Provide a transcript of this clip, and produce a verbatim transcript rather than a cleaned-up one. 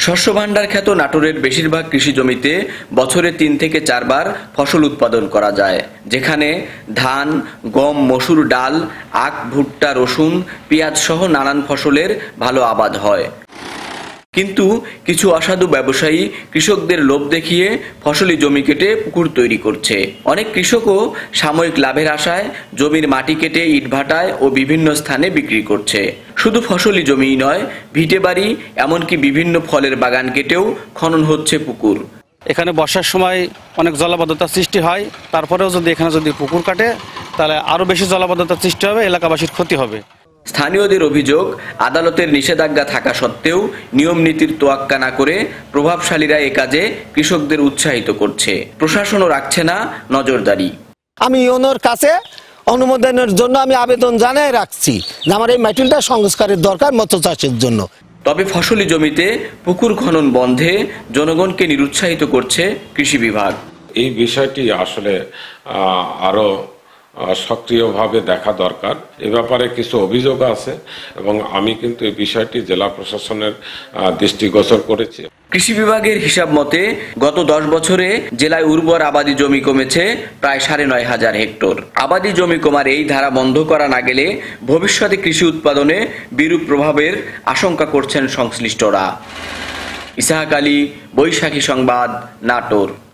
শস্য ভাণ্ডার খ্যাত নাটোরের বেশিরভাগ কৃষি জমিতে বছরে তিন থেকে চারবার ফসল উৎপাদন করা যায়, যেখানে ধান, গম, মসুর ডাল, আখ, ভুট্টা, রসুন, পেঁয়াজ সহ নানান ফসলের ভালো আবাদ হয়। কিন্তু কিছু অসাধু ব্যবসায়ী কৃষকদের লোভ দেখিয়ে ফসলি জমি কেটে পুকুর তৈরি করছে। অনেক কৃষকও সাময়িক লাভের আশায় জমির মাটি কেটে ইটভাটায় ও বিভিন্ন স্থানে বিক্রি করছে। শুধু ফসলি জমিই নয়, ভিটে বাড়ি এমনকি বিভিন্ন ফলের বাগান কেটেও খনন হচ্ছে পুকুর। এখানে বর্ষার সময় অনেক জলাবদ্ধতার সৃষ্টি হয়, তারপরেও যদি এখানে যদি পুকুর কাটে তাহলে আরও বেশি জলাবদ্ধতার সৃষ্টি হবে, এলাকাবাসীর ক্ষতি হবে। স্থানীয়দের অভিযোগ, আদালতের নিষেধাজ্ঞা থাকা সত্ত্বেও নিয়ম নীতির তোয়াক্কা না করে প্রভাবশালীরা এ কাজে কৃষকদের উৎসাহিত করছে। প্রশাসনও রাখছে না নজরদারি। আমি ইউনোর কাছে অনুমোদনের জন্য আমি আবেদন জানাই রাখছি যে আমার এই মাটিটা সংস্কারের দরকার মৎস্য চাষের জন্য। তবে ফসলি জমিতে পুকুর খনন বন্ধে জনগণকে নিরুৎসাহিত করছে কৃষি বিভাগ। এই বিষয়টি আসলে আরো সক্রিয়ভাবে দেখা দরকার। এ ব্যাপারে কিছু অভিযোগ আছে এবং আমি কিন্তু এই বিষয়টি জেলা প্রশাসনের দৃষ্টিগোচর করেছি। কৃষি বিভাগের হিসাব মতে গত দশ বছরে জেলায় উর্বর আবাদি জমি কমেছে প্রায় সাড়ে নয় হাজার হেক্টর। আবাদি জমি কমার এই ধারা বন্ধ করা না গেলে ভবিষ্যতে কৃষি উৎপাদনে বিরূপ প্রভাবের আশঙ্কা করছেন সংশ্লিষ্টরা। ইসাহাক আলী, বৈশাখী সংবাদ, নাটোর।